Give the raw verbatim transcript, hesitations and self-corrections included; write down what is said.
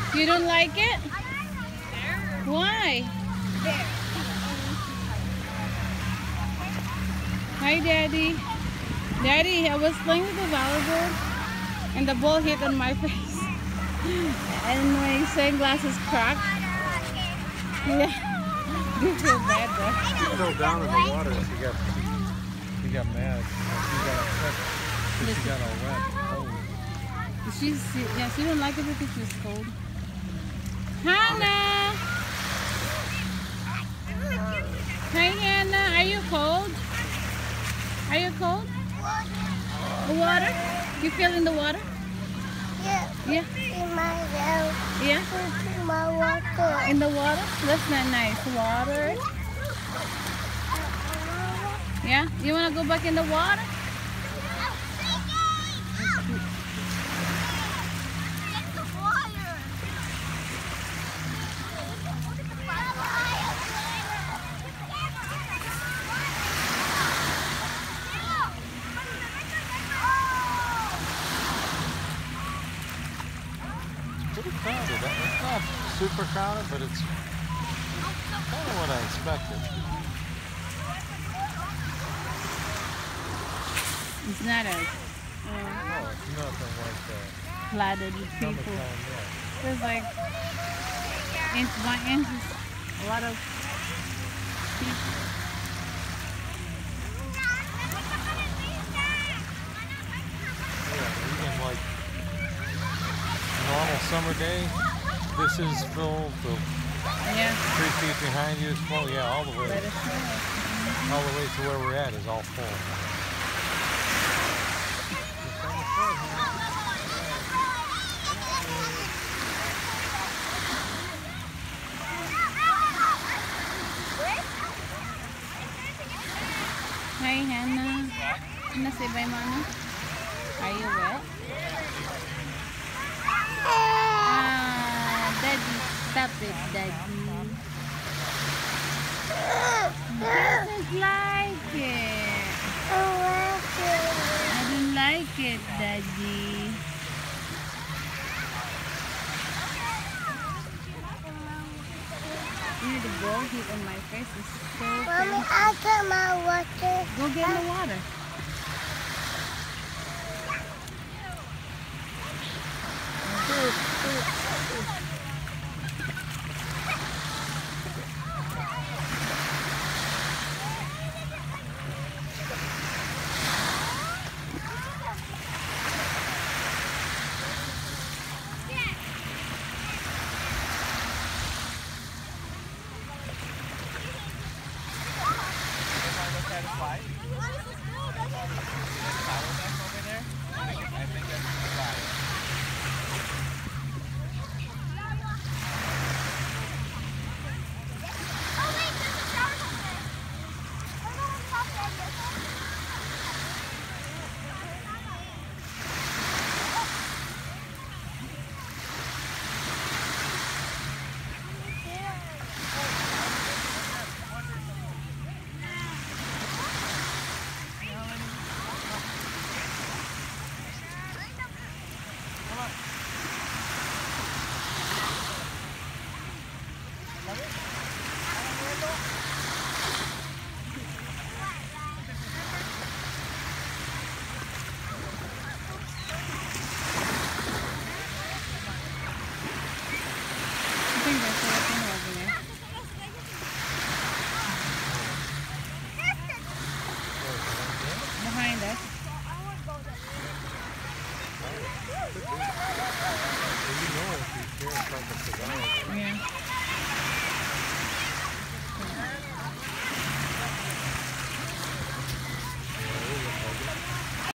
You don't like it? Why? Hi, Daddy. Daddy, I was playing with the volleyball and the ball hit on my face. And my sunglasses cracked. Yeah. You feel bad though. She fell down in the water. She got, she got mad. She got upset. She got all wet. Oh. She's, yeah, she don't like it because she's cold. Hannah! Hi, Hannah. Are you cold? Are you cold? The water? You feel in the water? Yeah. Yeah. In my house. Yeah? In my water. In the water? That's not nice. Water. Yeah? You want to go back in the water? Pretty crowded. It's not super crowded, but it's kind of what I expected. It's not as No, it's nothing like that. flooded with people. Summertime, yeah. There's like inch by inches. A lot of people. Yeah, even like normal summer day, this is full. The Yeah. three feet behind you is full. Yeah, all the way, Let us know. all the way to where we're at is all full. Hi, Hannah. Hannah, say bye, Mama. Are you wet? Ah, Daddy, stop it, Daddy. Doesn't like it. I like it. I don't like it, Daddy. You know, the ball hit on my face. It's so Mommy, painful. I got my water. Go get in the water. I think there's something over there. Behind us. You know if you care about the cigar.